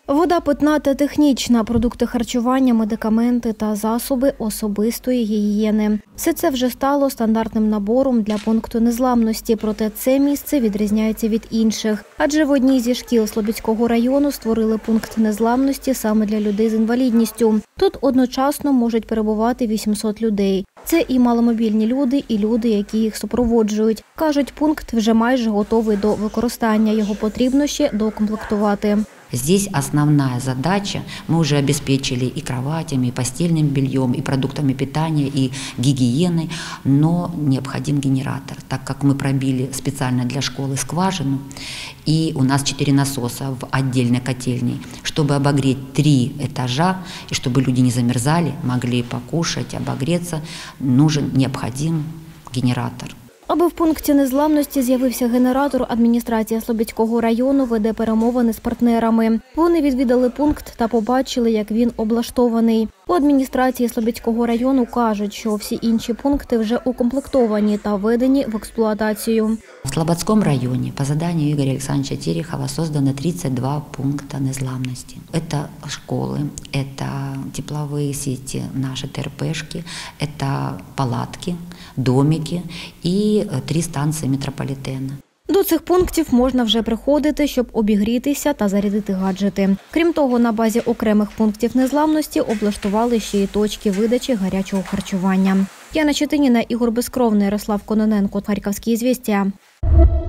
Вода питна та технічна, продукти харчування, медикаменти та засоби особистої гігієни. Все це вже стало стандартним набором для пункту незламності, проте це місце відрізняється від інших. Адже в одній зі шкіл Слобідського району створили пункт незламності саме для людей з інвалідністю. Тут одночасно можуть перебувати 800 людей. Це і маломобільні люди, і люди, які їх супроводжують. Кажуть, пункт вже майже готовий до використання, його потрібно ще доукомплектувати. Здесь основная задача, мы уже обеспечили и кроватями, и постельным бельем, и продуктами питания, и гигиеной, но необходим генератор, так как мы пробили специально для школы скважину, и у нас 4 насоса в отдельной котельной, чтобы обогреть 3 этажа, и чтобы люди не замерзали, могли покушать, обогреться, необходим генератор. Аби в пункті незламності з'явився генератор, адміністрація Слобідського району веде перемовини з партнерами. Вони відвідали пункт та побачили, як він облаштований. У адміністрації Слобідського району кажуть, що всі інші пункти вже укомплектовані та введені в експлуатацію. В Слободском районе по заданию Игоря Александровича Терехова создано 32 пункта незламности. Это школы, это тепловые сети, наши ТРПшки, это палатки, домики и 3 станции метрополитена. До цих пунктів можна вже приходити, щоб обігрітися та зарядити гаджети. Крім того, на базі окремих пунктів незламності облаштували ще й точки видачі гарячого харчування. Яна Четиніна, Ігор Безкровний, Ярослав Кононенко, Харківські звістя.